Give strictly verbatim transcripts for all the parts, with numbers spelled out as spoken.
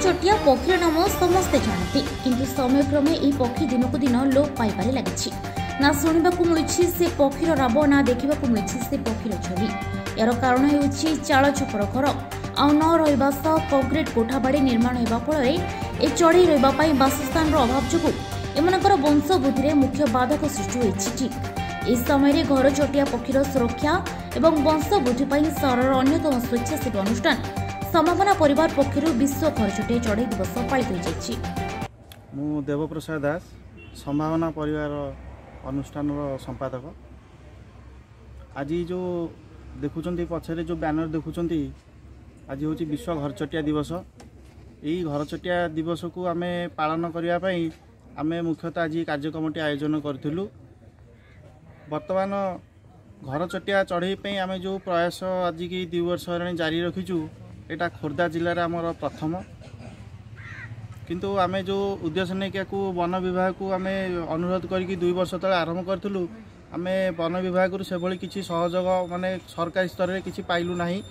चटिया पक्षीर नाम समस्ते जानती किंतु समयक्रमे यह पक्षी दिनकू दिन लोप पाइबारे लगी ना शुणा मिली से पक्षीर राब ना देखा मिली से पक्षीर छवि। यार कारण होउछि चाल छपर घर आउ न रहिबा सह कंक्रीट कोठाबाड़ी निर्माण होगा फल ए चढ़ई रही बासस्थान अभाव जो एमनकर वंश वृद्धि में मुख्य बाधक सृष्टि होइछि। इस समय घर चटिया पक्षीर सुरक्षा एवं वंश वृद्धि सहर अन्यतम स्वेच्छासेवी अनुष्ठान संभावना परिवार पक्षर विश्व घर चटिया चढ़ई दिवस पालित हो। देवप्रसाद दास संभावना परिवार अनुष्ठान संपादक। आज जो देखुंत पछरे जो बैनर देखुंत आज हूँ विश्व घर चटिया दिवस। यही घर चटिया दिवस को आम पालन करने आम मुख्यतः आज कार्यक्रमटी आयोजन करूँ। बर्तमान घर चटिया चढ़ई आम जो प्रयास आज की दुई वर्ष होगा जारी रखीचु एटा खोर्धा जिलार आमर प्रथम किंतु आम जो उद्देश्य नहीं क्या वन विभाग को आम अनुरोध करके दुई वर्ष तले आरंभ करूँ आम वन विभाग से भली किसी सहयोग माने सरकारी स्तर में किसी पाइलु नहीं।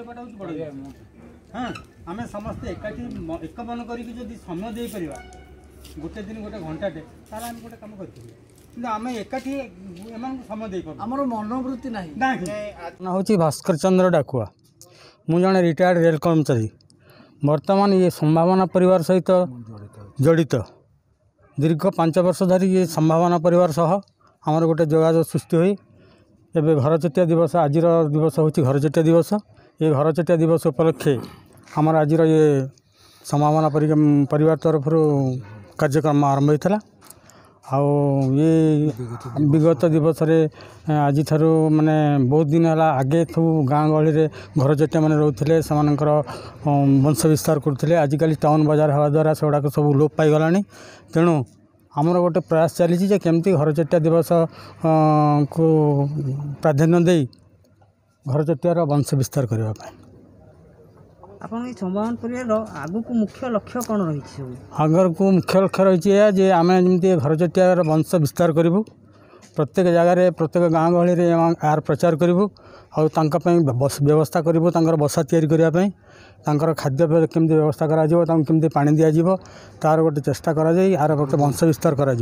हाँ आम समस्ते एकाठी एक मन कर समय दे पार गोटे दिन गोटे घंटाटे तार आम गोटे कम कर आम एकाठी समय दे पार आमर मनोवृत्ति ना हूँ भास्कर चंद्र डाकुआ मु जड़े रिटायर्ड रेल कर्मचारी। वर्तमान ये संभावना परिवार सहित जड़ित दीर्घ पांच वर्ष धरी ये संभावना परिवार सह आमर गोटे जोगाजोग सृष्टि हुई एवं घर चटिया दिवस आज दिवस हूँ घर चटिया दिवस। ये घर चटिया दिवस उपलक्षे आमर आज ये संभावना परिवार तरफ कार्यक्रम आरंभ होता आउ ये विगत दिवस रे आज थारू माने बहुत दिन है आगे सब गाँ गहली रे घर चटिया मैंने रोते से वंश विस्तार करते आजिकल टाउन बजार हवा द्वारा से गुड़ाक सब लोप पाईगला। तेणु आमर गोटे प्रयास चली केमती घर चटिया दिवस को प्राधान्य दे घर चटियार वंश विस्तार करने आपन संभावना परिवार आगु को मुख्य लक्ष्य कौन रही? आगर को मुख्य लक्ष्य रही है जे आम जमी घर चटियार वंश विस्तार करूँ प्रत्येक जगार प्रत्येक गाँ गहली रे यार प्रचार करूँ और व्यवस्था करूँ बसा तैयारी करने खाद्य केमती व्यवस्था करमती पानी दिज्व तार गोटे चेष्टा कर गोटे वंश विस्तार कर।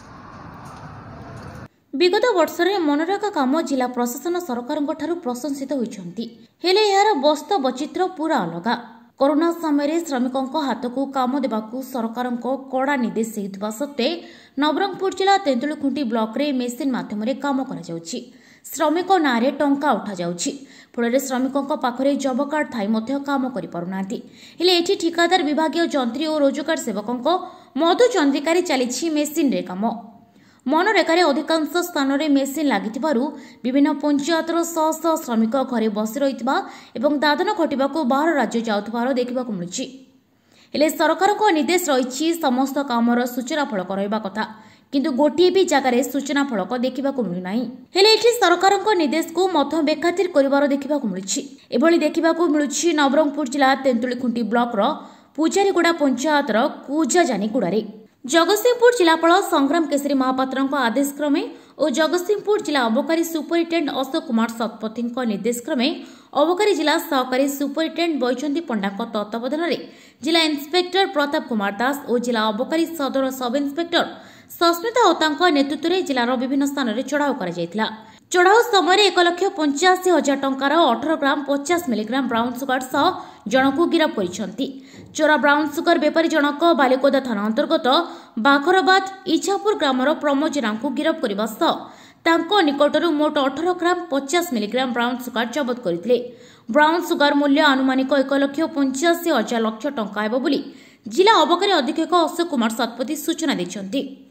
विगत वर्ष में मनरेगा काम जिला प्रशासन सरकार प्रशंसित होती हेले यार बस्त बचित्र पूरा अलग। कोरोना समय श्रमिकों हाथ को काम देवाकू सरकार कड़ा निर्देश होता सत्वे नवरंगपुर जिला तेंतुलखुंटी ब्लॉक रे मेसिन माध्यम काम कर श्रमिक नाँ में टंका उठा जाउछि फल श्रमिकों पाखरे जब कार्ड थाई मध्य काम करि पारुनांती हेले एठी ठिकादार विभागीय जंत्री और रोजगार सेवकों मधु चंद्रिकारी चली मेसिन रे काम। मनरेगार अधिकांश स्थान में मेसिन लगी विभिन्न पंचायतर शह शह श्रमिक घरे बसी रही दादन खटा बाहर राज्य जाऊर देखा मिलूँ हेले सरकार निर्देश रही समस्त कामर सूचना फलक रहा कथा किंतु गोटे भी जगार सूचना फलक देखा मिलूना हेले एठी सरकार निर्देश को मत बेखातिर कर देखा मिलूँ देखा मिलूँ नवरंगपुर जिला तेंतुलखुंटी ब्लॉक पूजारीगुड़ा पंचायतर कुजाजानीगुड़े जगतसिंहपुर जिलापाल संग्राम केसरी महापात्र आदेश क्रमे और जगतसिंहपुर जिला अबकारी सुपरिटेडेंट अशोक कुमार शतपथी निर्देश क्रमे अबकारी जिला सहकारी सुपरिटेडेंट बैजंती पंडा तत्वावधान में जिला इन्स्पेक्टर प्रताप कुमार दास और जिला अबकारी सदर सब इन्स्पेक्टर सस्मिता होता नेतृत्व में जिलार विभिन्न स्थान में चढ़ाऊ कर चढ़ाऊ समय एक लक्ष पंचाशी हजार टंकार अठर ग्राम पचास मिलीग्राम ब्राउन सुगार सह जनक गिरफ कर चोरा ब्राउन सुगर बेपारी जनक बालिकोदा थाना अंतर्गत बाखरबाद इछापुर ग्रामर प्रमोद जेना को गिरफ करने सह निकटरू मोट अठर ग्राम पचास मिलीग्राम ब्राउन सुगार जबत करते ब्राउन सुगार मूल्य आनुमानिक एक लक्ष पंचाशी हजार लक्ष टंका जिला अबकारी अधीक्षक अशोक कुमार शतपथी सूचना देते।